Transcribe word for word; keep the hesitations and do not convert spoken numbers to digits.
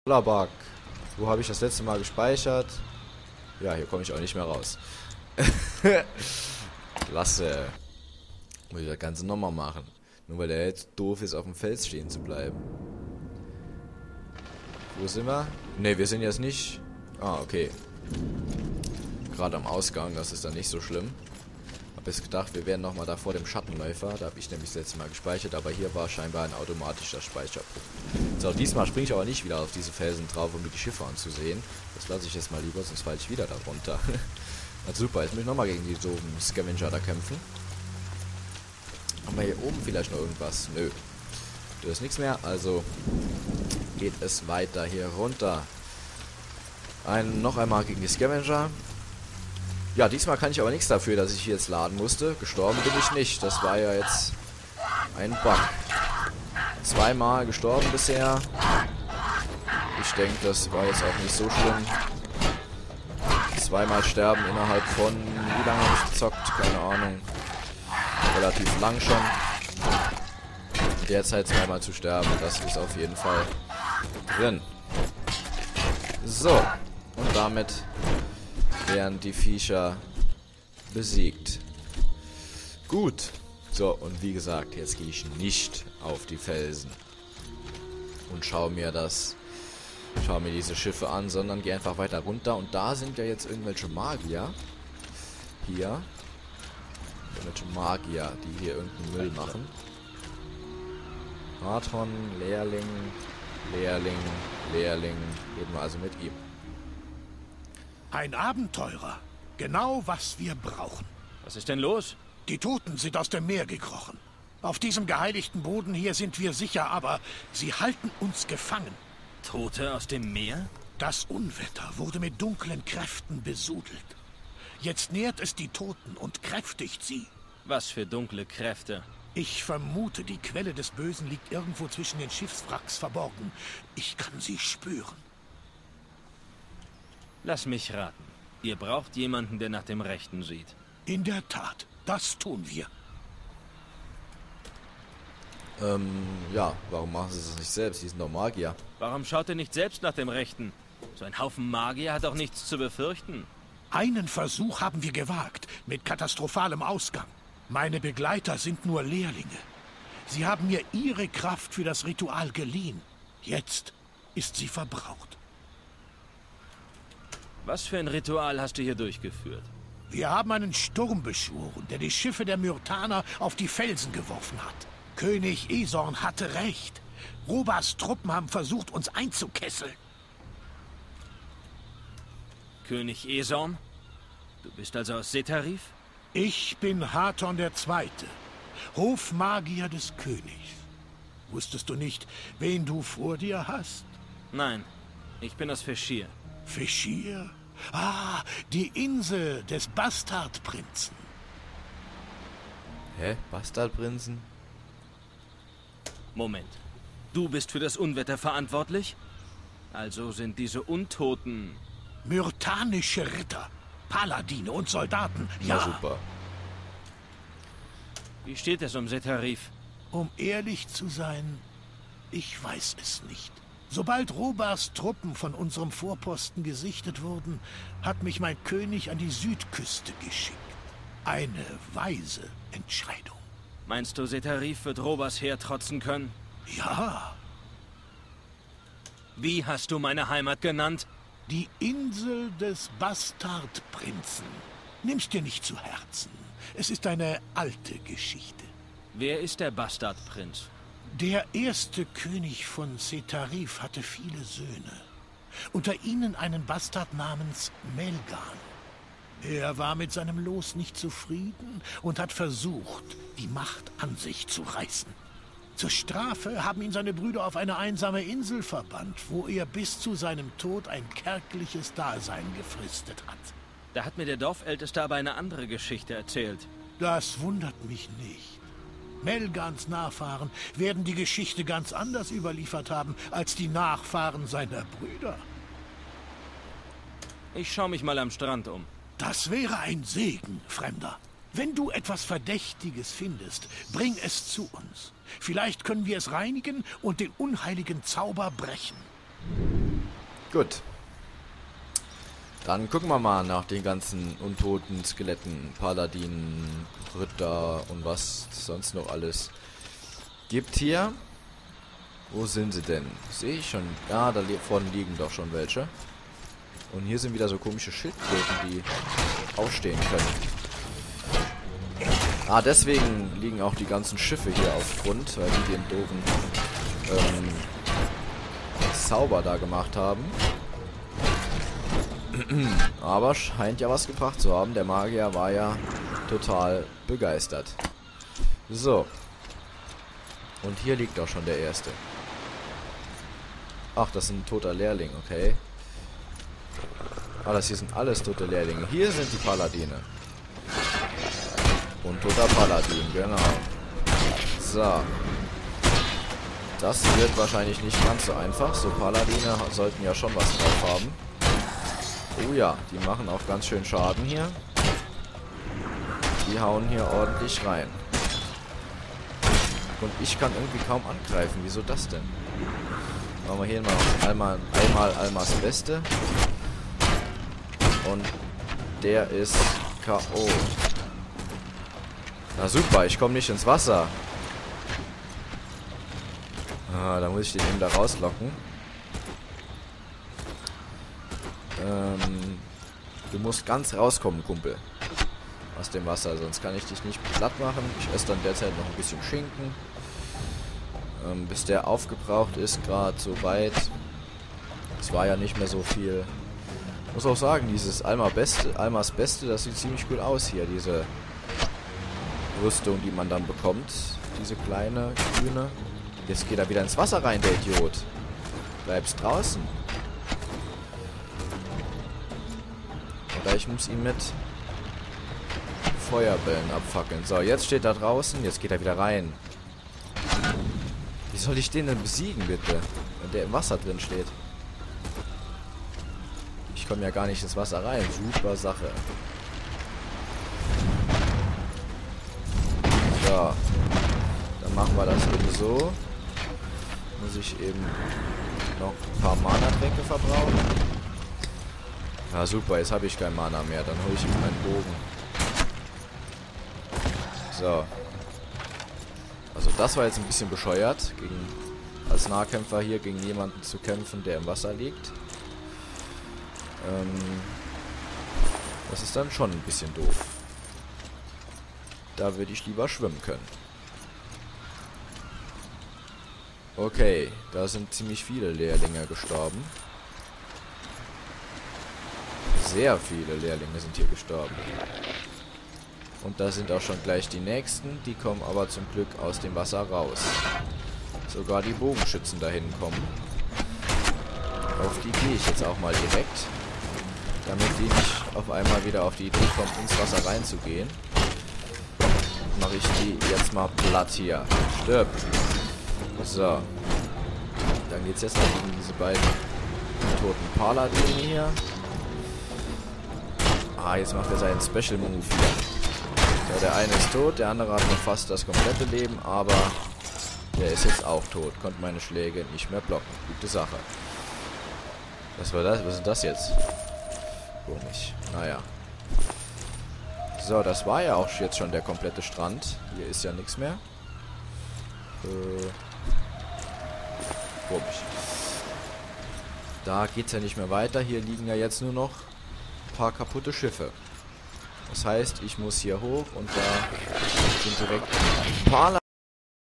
Bug. Wo habe ich das letzte Mal gespeichert? Ja, hier komme ich auch nicht mehr raus. Klasse. Muss ich das Ganze nochmal machen. Nur weil der jetzt doof ist, auf dem Fels stehen zu bleiben. Wo sind wir? Ne, wir sind jetzt nicht... Ah, okay. Gerade am Ausgang, das ist dann nicht so schlimm. Hab jetzt gedacht, wir wären nochmal da vor dem Schattenläufer. Da habe ich nämlich das letzte Mal gespeichert, aber hier war scheinbar ein automatischer Speicherpunkt. So, diesmal springe ich aber nicht wieder auf diese Felsen drauf, um mir die Schiffe anzusehen. Das lasse ich jetzt mal lieber, sonst falle ich wieder da runter. Na super, jetzt muss ich nochmal gegen die doofen Scavenger da kämpfen. Haben wir hier oben vielleicht noch irgendwas? Nö. Da ist nichts mehr, also geht es weiter hier runter. Ein, noch einmal gegen die Scavenger. Ja, diesmal kann ich aber nichts dafür, dass ich hier jetzt laden musste. Gestorben bin ich nicht. Das war ja jetzt ein Bug. Zweimal gestorben bisher. Ich denke, das war jetzt auch nicht so schlimm. Zweimal sterben innerhalb von... Wie lange habe ich gezockt? Keine Ahnung. Relativ lang schon. Derzeit zweimal zu sterben, das ist auf jeden Fall drin. So. Und damit wären die Viecher besiegt. Gut. So, und wie gesagt, jetzt gehe ich nicht auf die Felsen und schaue mir das, schaue mir diese Schiffe an, sondern gehe einfach weiter runter. Und da sind ja jetzt irgendwelche Magier. Hier. Irgendwelche Magier, die hier irgendeinen Müll machen. Marathon, Lehrling, Lehrling, Lehrling. Reden wir also mit ihm. Ein Abenteurer. Genau, was wir brauchen. Was ist denn los? Die Toten sind aus dem Meer gekrochen. Auf diesem geheiligten Boden hier sind wir sicher, aber sie halten uns gefangen. Tote aus dem Meer? Das Unwetter wurde mit dunklen Kräften besudelt. Jetzt nährt es die Toten und kräftigt sie. Was für dunkle Kräfte? Ich vermute, die Quelle des Bösen liegt irgendwo zwischen den Schiffswracks verborgen. Ich kann sie spüren. Lass mich raten. Ihr braucht jemanden, der nach dem Rechten sieht. In der Tat, das tun wir. Ähm, ja, warum machen sie das nicht selbst? Die sind doch Magier. Warum schaut ihr nicht selbst nach dem Rechten? So ein Haufen Magier hat doch nichts zu befürchten. Einen Versuch haben wir gewagt, mit katastrophalem Ausgang. Meine Begleiter sind nur Lehrlinge. Sie haben mir ihre Kraft für das Ritual geliehen. Jetzt ist sie verbraucht. Was für ein Ritual hast du hier durchgeführt? Wir haben einen Sturm beschworen, der die Schiffe der Myrtaner auf die Felsen geworfen hat. König Esorn hatte recht. Robas Truppen haben versucht, uns einzukesseln. König Esorn? Du bist also aus Setarif? Ich bin Hathorn der Zweite, Hofmagier des Königs. Wusstest du nicht, wen du vor dir hast? Nein, ich bin aus Feschir. Feschir? Ah, die Insel des Bastardprinzen. Hä? Bastardprinzen? Moment. Du bist für das Unwetter verantwortlich? Also sind diese Untoten... Myrtanische Ritter, Paladine und Soldaten, ja. Na super. Wie steht es um Setarif? Um ehrlich zu sein, ich weiß es nicht. Sobald Robas Truppen von unserem Vorposten gesichtet wurden, hat mich mein König an die Südküste geschickt. Eine weise Entscheidung. Meinst du, Setarif wird Robas Heer trotzen können? Ja. Wie hast du meine Heimat genannt? Die Insel des Bastardprinzen. Nimm's dir nicht zu Herzen. Es ist eine alte Geschichte. Wer ist der Bastardprinz? Der erste König von Setarif hatte viele Söhne. Unter ihnen einen Bastard namens Melgan. Er war mit seinem Los nicht zufrieden und hat versucht, die Macht an sich zu reißen. Zur Strafe haben ihn seine Brüder auf eine einsame Insel verbannt, wo er bis zu seinem Tod ein kärgliches Dasein gefristet hat. Da hat mir der Dorfälteste aber eine andere Geschichte erzählt. Das wundert mich nicht. Melgans Nachfahren werden die Geschichte ganz anders überliefert haben als die Nachfahren seiner Brüder. Ich schaue mich mal am Strand um. Das wäre ein Segen, Fremder. Wenn du etwas Verdächtiges findest, bring es zu uns. Vielleicht können wir es reinigen und den unheiligen Zauber brechen. Gut. Dann gucken wir mal nach den ganzen untoten Skeletten, Paladinen, Ritter und was sonst noch alles gibt hier. Wo sind sie denn? Sehe ich schon. Ja, da vorne liegen doch schon welche. Und hier sind wieder so komische Schildkröten, die aufstehen können. Ah, deswegen liegen auch die ganzen Schiffe hier auf Grund, weil die den doofen ähm, Zauber da gemacht haben. Aber scheint ja was gebracht zu haben. Der Magier war ja total begeistert. So. Und hier liegt auch schon der erste. Ach, das ist ein toter Lehrling, okay. Ah, das hier sind alles tote Lehrlinge. Hier sind die Paladine. Und toter Paladin, genau. So. Das wird wahrscheinlich nicht ganz so einfach. So Paladine sollten ja schon was drauf haben. Oh ja, die machen auch ganz schön Schaden hier. Die hauen hier ordentlich rein. Und ich kann irgendwie kaum angreifen. Wieso das denn? Machen wir hier mal einmal, einmal Almas Beste. Und der ist K O. Na super, ich komme nicht ins Wasser. Ah, da muss ich den eben da rauslocken. Ähm, du musst ganz rauskommen, Kumpel. Aus dem Wasser, sonst kann ich dich nicht platt machen. Ich esse dann derzeit noch ein bisschen Schinken. Ähm, bis der aufgebraucht ist, gerade so weit. Es war ja nicht mehr so viel. Muss auch sagen, dieses Alma Beste, Almas Beste, das sieht ziemlich cool aus hier, diese Rüstung, die man dann bekommt. Diese kleine, grüne. Jetzt geht er wieder ins Wasser rein, der Idiot. Bleibst draußen. Oder ich muss ihn mit Feuerbällen abfackeln. So, jetzt steht er draußen. Jetzt geht er wieder rein. Wie soll ich den denn besiegen, bitte? Wenn der im Wasser drin steht. Ich komme ja gar nicht ins Wasser rein. Super Sache. So. Dann machen wir das eben so. Muss ich eben noch ein paar Mana-Tränke verbrauchen. Ja super, jetzt habe ich kein Mana mehr. Dann hole ich ihm meinen Bogen. So. Also das war jetzt ein bisschen bescheuert, gegen, als Nahkämpfer hier gegen jemanden zu kämpfen, der im Wasser liegt. Ähm, das ist dann schon ein bisschen doof. Da würde ich lieber schwimmen können. Okay, da sind ziemlich viele Lehrlinge gestorben. Sehr viele Lehrlinge sind hier gestorben. Und da sind auch schon gleich die nächsten. Die kommen aber zum Glück aus dem Wasser raus. Sogar die Bogenschützen da hinten kommen. Auf die gehe ich jetzt auch mal direkt. Damit die nicht auf einmal wieder auf die Idee kommen, ins Wasser reinzugehen. Mache ich die jetzt mal platt hier. Stirb. So. Dann geht es jetzt noch gegen diese beiden toten Paladine hier. Ah, jetzt macht er seinen Special Move hier. So, der eine ist tot, der andere hat noch fast das komplette Leben, aber der ist jetzt auch tot. Konnte meine Schläge nicht mehr blocken. Gute Sache. Was war das? Was ist das jetzt? Komisch. Naja. So, das war ja auch jetzt schon der komplette Strand. Hier ist ja nichts mehr. Äh, komisch. Da geht es ja nicht mehr weiter. Hier liegen ja jetzt nur noch ein paar kaputte Schiffe. Das heißt, ich muss hier hoch und da sind direkt ein paar